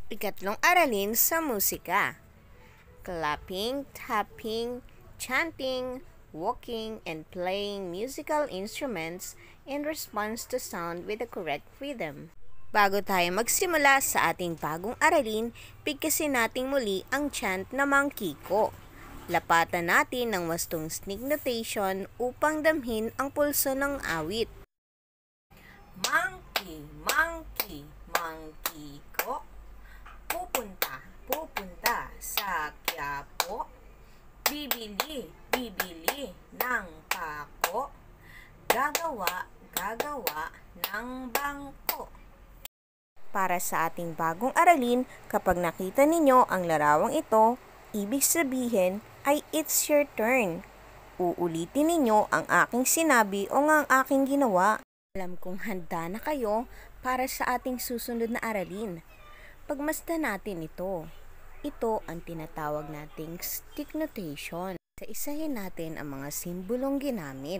Ikatlong aralin sa musika. Clapping, tapping, chanting, walking, and playing musical instruments in response to sound with the correct rhythm. Bago tayo magsimula sa ating bagong aralin, bigkasin natin muli ang chant na Mangkiko. Lapatan natin ng wastong sneak notation upang damhin ang pulso ng awit. Monkey, monkey, monkey ko. Pupunta, pupunta sa Quiapo. Bibili, bibili ng pako. Gagawa, gagawa ng bangko. Para sa ating bagong aralin, kapag nakita ninyo ang larawang ito, ibig sabihin ay it's your turn. Uulitin ninyo ang aking sinabi o ang aking ginawa. Alam kong handa na kayo para sa ating susunod na aralin. Pagmasdan natin ito. Ito ang tinatawag nating stick notation. Isa-isahin natin ang mga simbolong ginamit.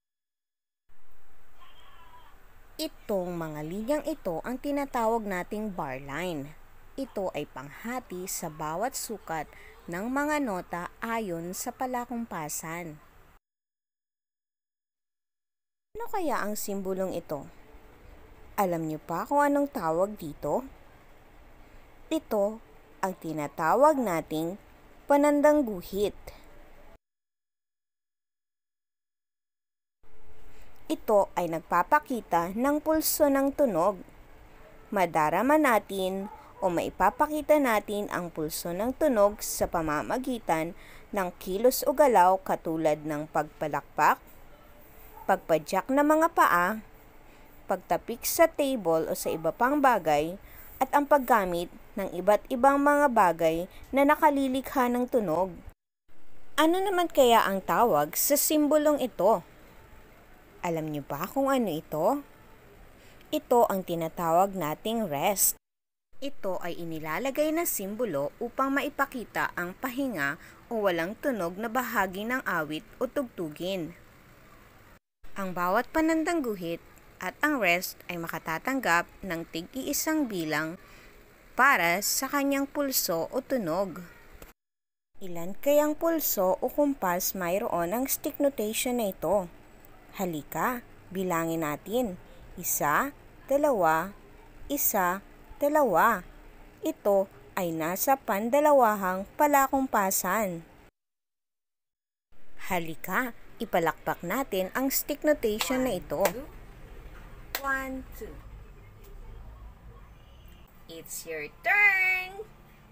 Itong mga linyang ito ang tinatawag nating bar line. Ito ay panghati sa bawat sukat ng mga nota ayon sa palakumpasan. Ano kaya ang simbolong ito? Alam niyo pa kung anong tawag dito? Ito ang tinatawag nating panandang guhit. Ito ay nagpapakita ng pulso ng tunog. Madarama natin o maipapakita natin ang pulso ng tunog sa pamamagitan ng kilos o galaw katulad ng pagpalakpak, pagpadyak ng mga paa, pagtapik sa table o sa iba pang bagay, at ang paggamit ng iba't ibang mga bagay na nakalilikha ng tunog. Ano naman kaya ang tawag sa simbolong ito? Alam niyo ba kung ano ito? Ito ang tinatawag nating rest. Ito ay inilalagay na simbolo upang maipakita ang pahinga o walang tunog na bahagi ng awit o tugtugin. Ang bawat panandang guhit at ang rest ay makatatanggap ng tig-iisang bilang para sa kanyang pulso o tunog. Ilan kayang pulso o kumpas mayroon ang stick notation na ito? Halika, bilangin natin. 1, 2, 1, 2. Ito ay nasa pandalawahang palakumpasan. Halika, ipalakpak natin ang stick notation na ito. 1, 2. It's your turn!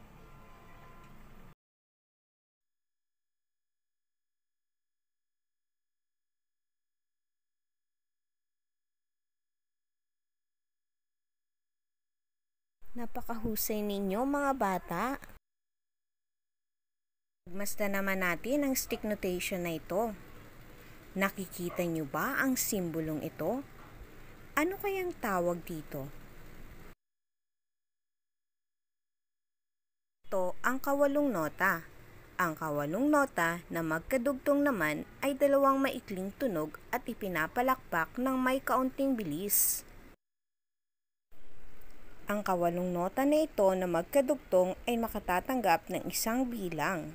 Napakahusay ninyo mga bata. Masdan naman natin ang stick notation na ito. Nakikita niyo ba ang simbolong ito? Ano kayang tawag dito? Ito ang kawalong nota. Ang kawalong nota na magkadugtong naman ay dalawang maikling tunog at ipinapalakpak ng may kaunting bilis. Ang kawalong nota na ito na magkadugtong ay makatatanggap ng isang bilang.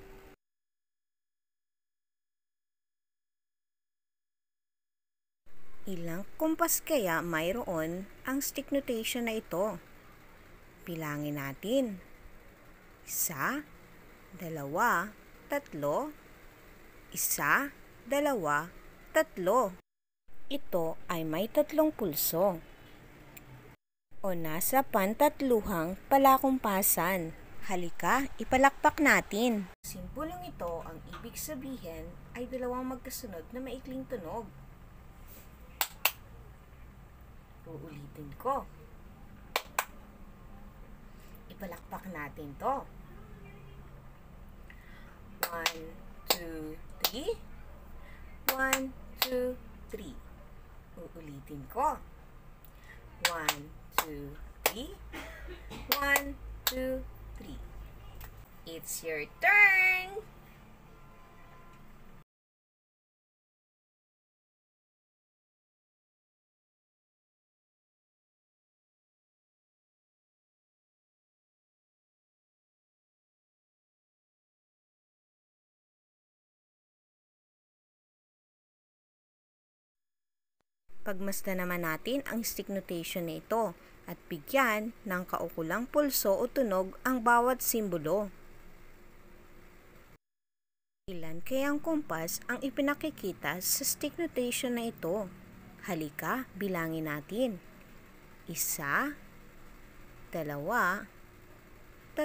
Ilang kumpas kaya mayroon ang stick notation na ito? Bilangin natin. 1, 2, 3. 1, 2, 3. Ito ay may tatlong pulso o nasa pantatluhang palakumpasan. Halika, ipalakpak natin. Simbolong ito ang ibig sabihin ay dalawang magkasunod na maikling tunog. Uulitin ko. Ipalakpak natin to. 1, 2, 3. 1, 2, 3. Uulitin ko. 1, 2, 3. 1, 2, 3. It's your turn! Pagmasdan naman natin ang stick notation na ito at bigyan ng kaukulang pulso o tunog ang bawat simbolo. Ilan kayang kumpas ang ipinakikita sa stick notation na ito? Halika, bilangin natin. 1, 2, 3, 4.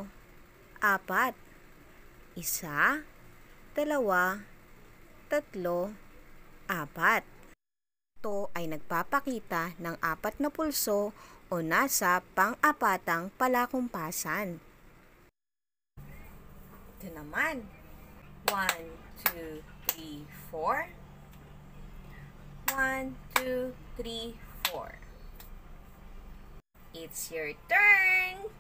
1, 2, 3, 4. Ito ay nagpapakita ng 4 na pulso o nasa pang-apatang palakumpasan. Ito naman. 1, 2, 3, 4. 1, 2, 3, 4. It's your turn!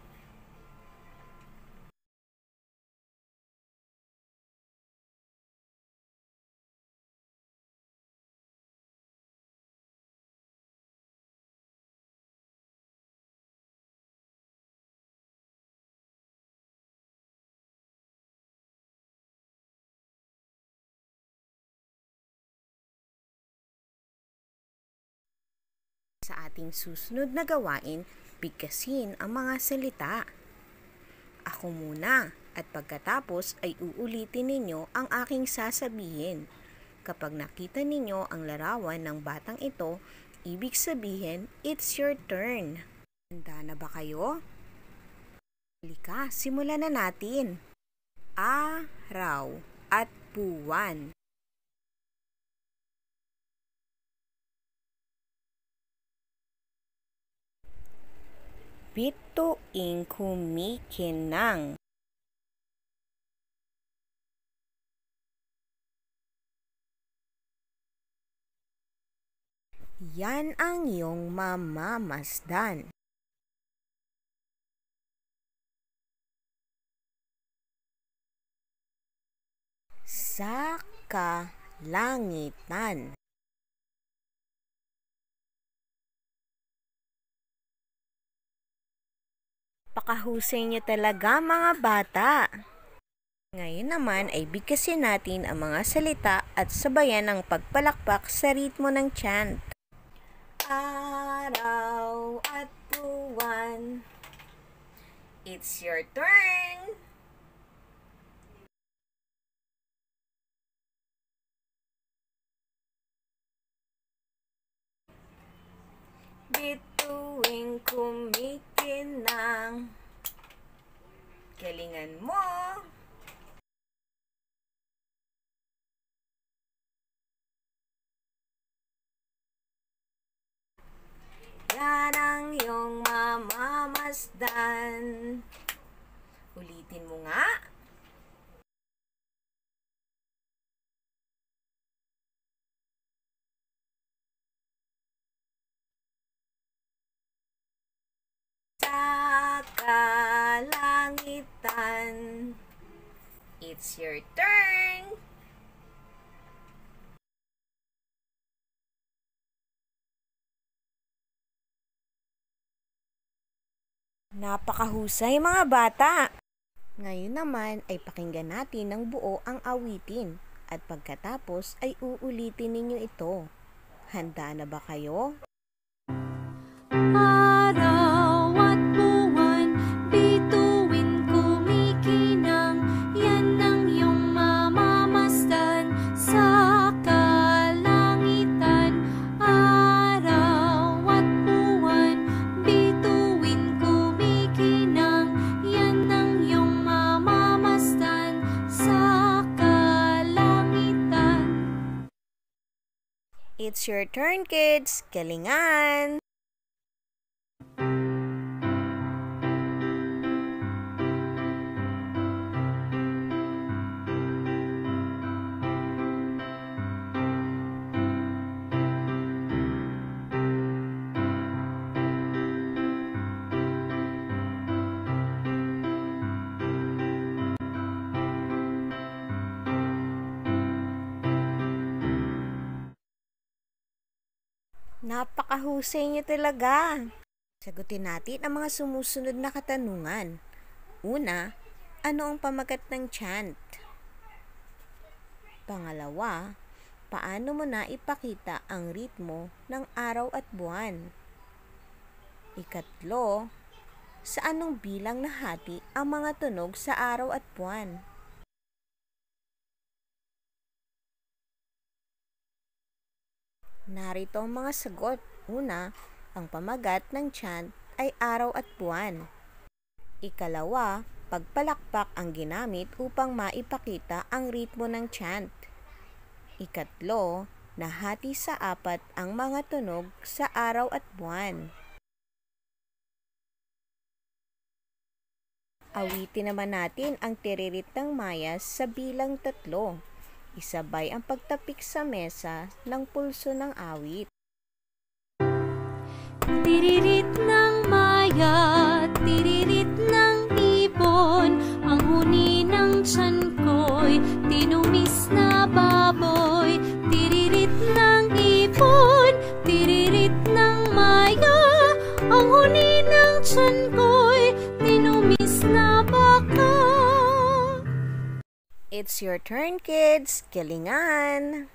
Sa ating susunod na gawain, bigkasin ang mga salita. Ako muna at pagkatapos ay uulitin ninyo ang aking sasabihin. Kapag nakita ninyo ang larawan ng batang ito, ibig sabihin, it's your turn. Handa na ba kayo? Halika, simulan na natin. Araw at buwan. Bituing kumikinang. Yan ang iyong mamamasdan. Sa kalangitan. Pakahusay niyo talaga mga bata. Ngayon naman ay bigkasin natin ang mga salita at sabayan ng pagpalakpak sa ritmo ng chant. Araw at buwan. It's your turn! Bituing kumikinang. Galingan mo! Yan ang iyong mamamasdan. Ulitin mo nga. Sa kalangitan. It's your turn. Napakahusay mga bata! Ngayon naman ay pakinggan natin ng buo ang awitin at pagkatapos ay uulitin ninyo ito. Handa na ba kayo? Araw at buwan, bituin kumikinang, yan ang iyong mamamasdan sa kalangitan. Araw at buwan, bituin kumikinang, yan ang iyong mamamasdan sa kalangitan. It's your turn, kids! Galingan! Napakahusay niyo talaga! Sagutin natin ang mga sumusunod na katanungan. Una, ano ang pamagat ng chant? Pangalawa, paano mo na ipakita ang ritmo ng araw at buwan? Ikatlo, sa anong bilang nahati ang mga tunog sa araw at buwan? Narito ang mga sagot. Una, ang pamagat ng chant ay araw at buwan. Ikalawa, pagpalakpak ang ginamit upang maipakita ang ritmo ng chant. Ikatlo, nahati sa 4 ang mga tunog sa araw at buwan. Awitin naman natin ang tiririt ng mayas sa bilang 3. Isabay ang pagtapik sa mesa ng pulso ng awit. Tiririt ng maya, tiririt ng ibon, ang huni ng tiyan ko'y tinumis na baboy. Tiririt ng ibon, tiririt ng maya, ang huni ng tiyan ko'y tinumis na baka. It's your turn, kids! Galingan!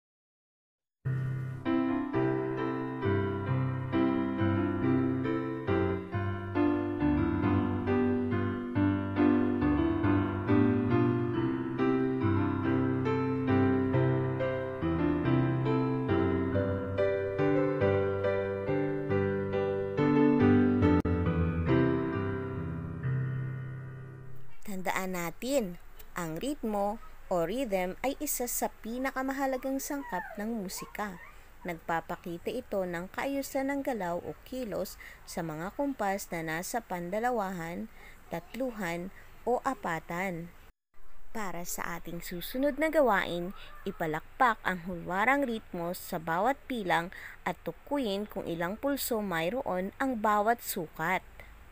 Tandaan natin, ang ritmo o rhythm ay isa sa pinakamahalagang sangkap ng musika. Nagpapakita ito ng kaayusan ng galaw o kilos sa mga kumpas na nasa pandalawahan, tatluhan o apatan. Para sa ating susunod na gawain, ipalakpak ang hulwarang ritmo sa bawat pilang at tukuyin kung ilang pulso mayroon ang bawat sukat.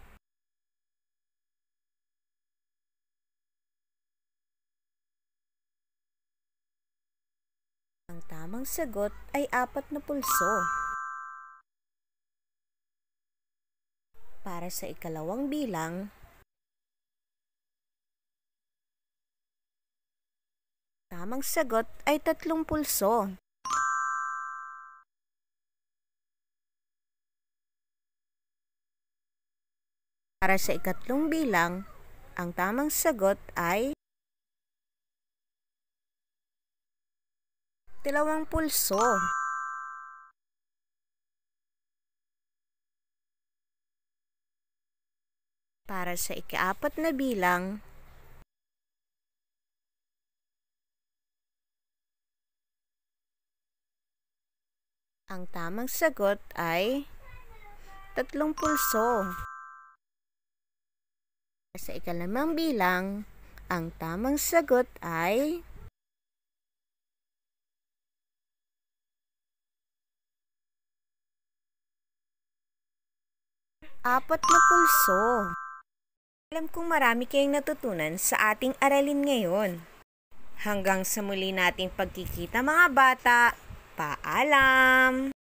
Ang tamang sagot ay 4 na pulso. Para sa ikalawang bilang, tamang sagot ay 3 pulso. Para sa ikatlong bilang, ang tamang sagot ay 2 pulso. Para sa ika-4 na bilang, ang tamang sagot ay 3 pulso. Para sa ika-5 bilang, ang tamang sagot ay 4 na pulso. Alam kong marami kayong natutunan sa ating aralin ngayon. Hanggang sa muli nating pagkikita mga bata, paalam!